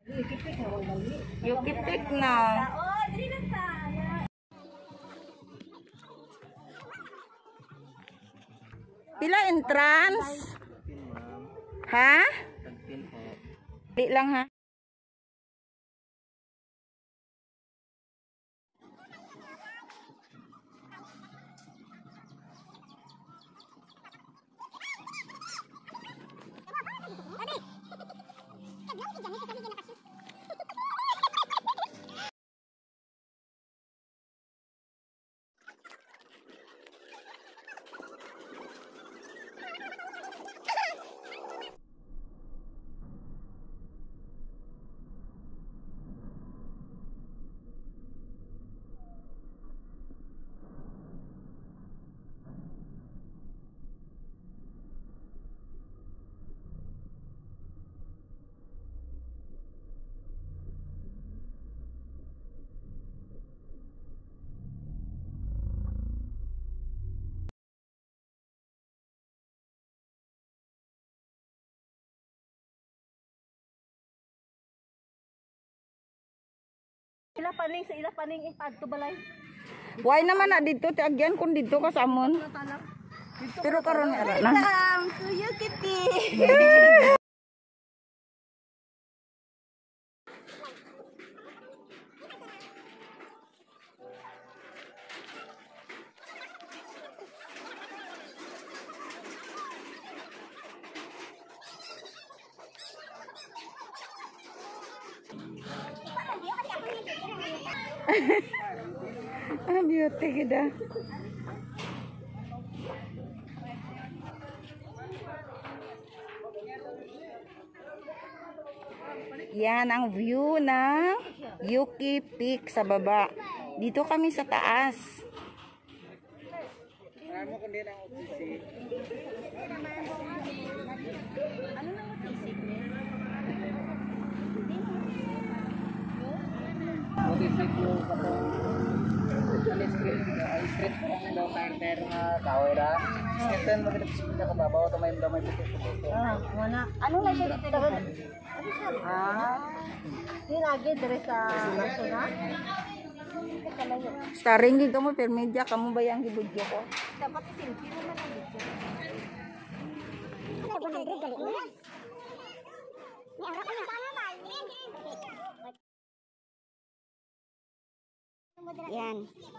Yukitik na. Pila entrance? Ha? Di lang ha. Ila paning ipad to balay. Why naman na dito ti agyan kun dito ka samon. Pero karon ara na. Kuya Kitty. Beauty kita. Yan ang view ng Yuki Peak sa baba. Dito kami sa taas. Ano nang utisik ni? Utisik yung katong street parang daw tire nga kahoy ra. Street mo dito sa pinakababaw to may putik-putik. Wala. Ano na siya dito? Di lagi dire sa Suna. Starring dito mo per media kamo ba yang gibudyo ko? Dapat isilpi mo man ang video. Yan.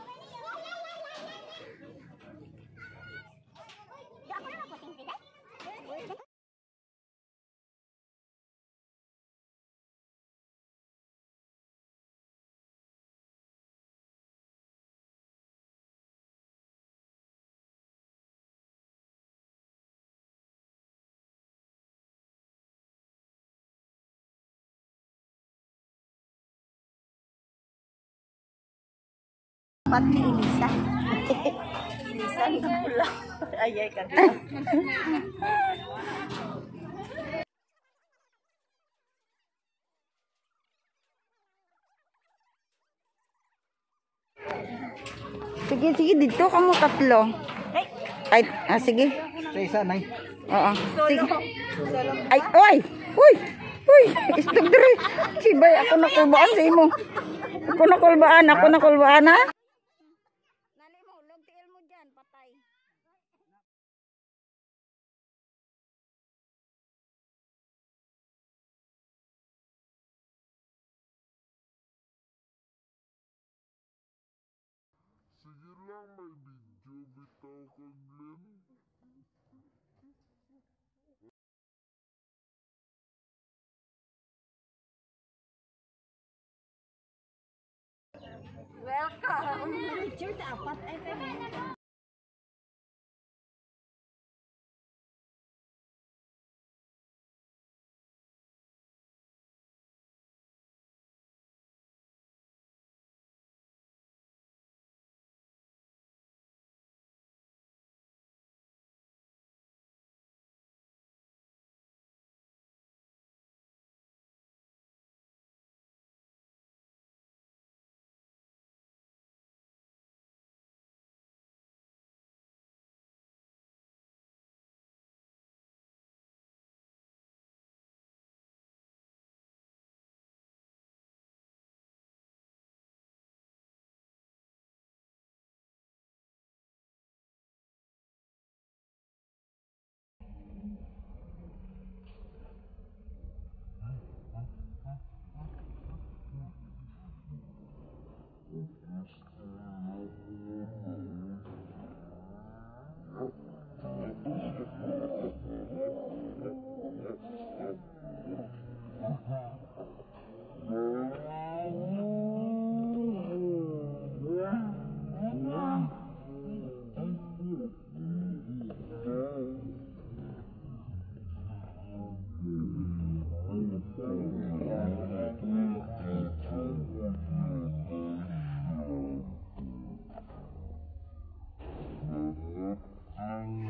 Pati Elisa. Elisa ni pula. Ayay ka. Sige, sige dito kamo tatlo. Ay, sige. Sa isa nay. Oo. Sige. Ay, oy. Uy. Uy, istog diri. Sibay ako nakulbaan sa imo. Ako nakulbaan ha. Nali mo, log mo diyan, patay. Sige lang, may video bitaw kang Glenn. Welcome. Picture dapat ay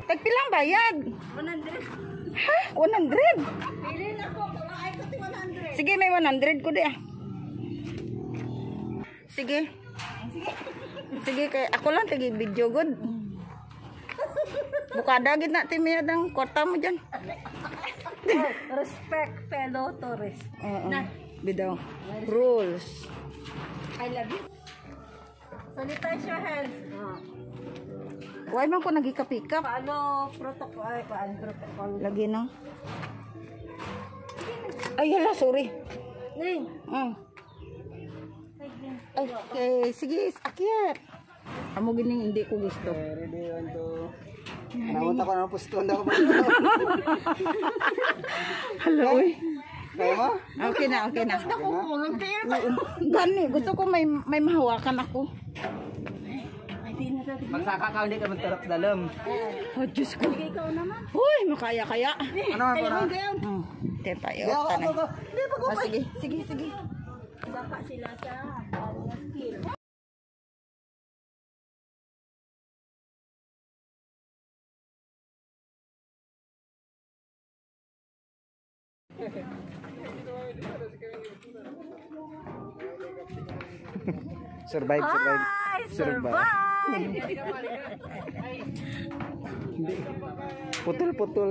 Tagpilang bayad? 100. Ha? 100? Pili na ko. Ay ko 100. Sige, may 100 ko di ah. Sige. Sige, kay ako lang tagi video good. Bukada gid na timiyad ang kwarta mo dyan. Respect fellow tourist. Oo. Bidaw. Rules. I love you. Sanitize your hands. Why man ko nagikapikap? Paano protocol? Ay, paano protocol? Lagi na. Ay, hala, sorry. Ning. Okay, sige, akyat. Amo gining hindi ko gusto. Ready, 1, 2. Naunta ko na pusto. Hindi ako ba? Hala, uy. Kaya mo? Okay na, okay na. Gani, gusto ko may mahawakan ako. Magsaka ka, hindi ka magtarap sa dalam. Oh, Diyos ko. Uy, makaya-kaya. Ano man po na? Te tayo. Go, Tanay. go, go. Ah, sige, sige, sige. Baka sila sa skill. Survive, survive. Putol-putol.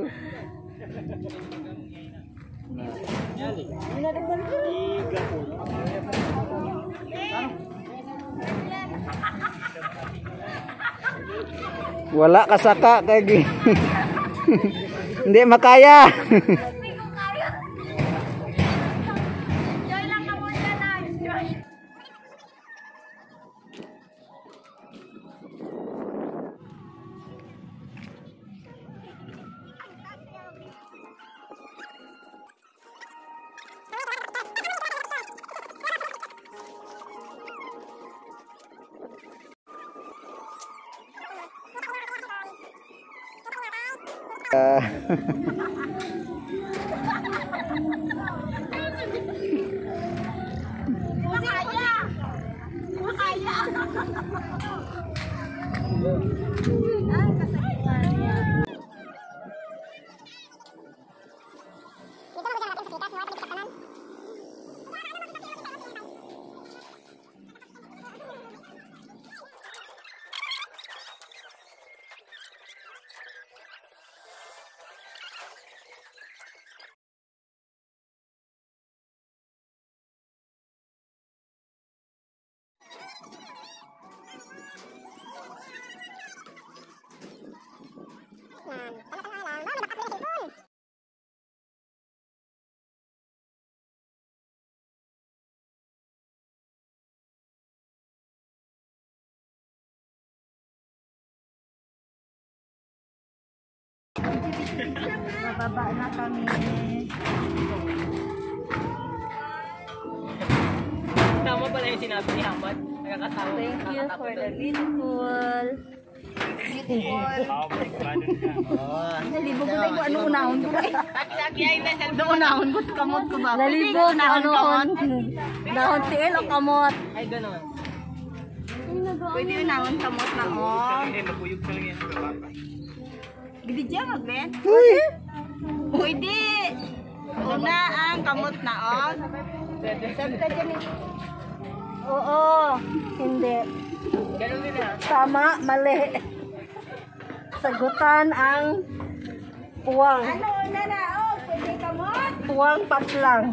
Wala kasaka kay hindi makaya. Bababa na kami. Tama pala yung sinabi ni Hamad. Nakakatawa. Thank you for the beautiful. Nalibog ko tayo ano unahon ko. Ano unahon ko kamot ko ba? Nalibog na ano. Dahon tiil o kamot. Ay, gano'n. Pwede unahon kamot na oh. Gidya magben? Pwede. Una ang kamot na oh. Sabi ka dyan eh. Oo. Hindi. Gano'n din ah. Tama, mali. Sagutan ang puwang. Ano una na oh? Pwede kamot? Puwang patlang.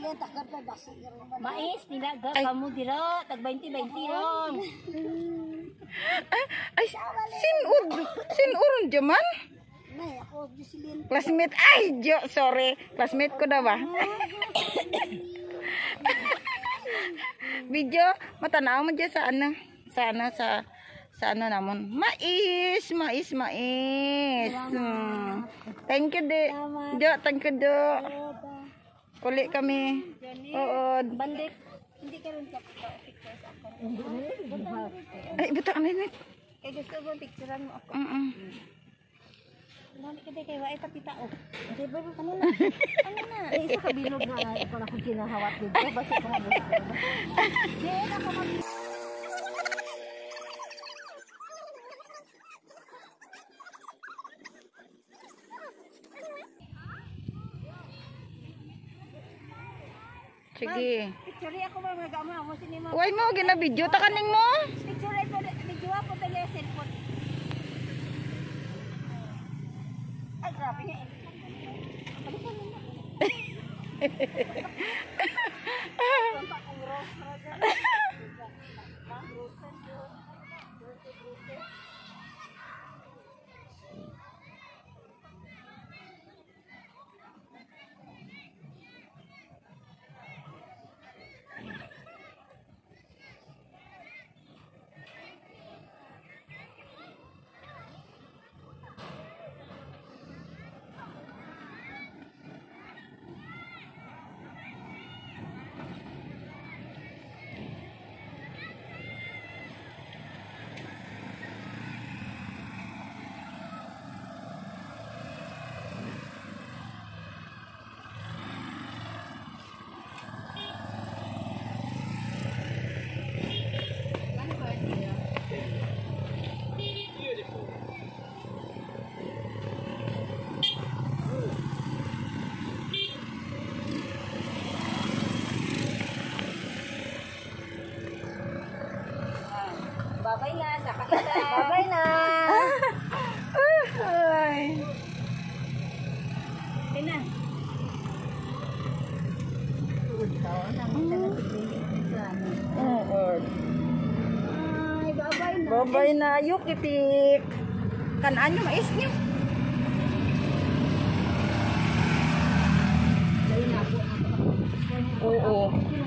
Mais, nilaga ka mo dira. Tag 20-20 lang. Ay, sinurun jaman. Classmate, ay, sorry. Classmate ko na ba? Video, matanaw mo dyan sa ano? Sa ano namon. Mais. Thank you, Jo, thank you, Jo. Kuli kami. Oo. Bandit. Hindi ka rin picture sa ako. Ay, butang na yun. Kaya gusto mo picturean mo ako. Dami ka din kayo, ay pati tao. Hindi ba, ano na? Ano na? Eh, isa ka binog na ako na kung kinahawat dito. Basta ko mabuhay ko na. Hindi, ako mag... Sige. Picture ako ba mga gama mo sinima. Uy mo, gina-video. Takaning mo. Picture ay video ako tayo cellphone. Ay, grabe nga. Babay na, saka kita. Babay na. Ay. Tina. Ay, babay na. Babay na. Yukitik. Kanaan nyo, mais nyo. Oo.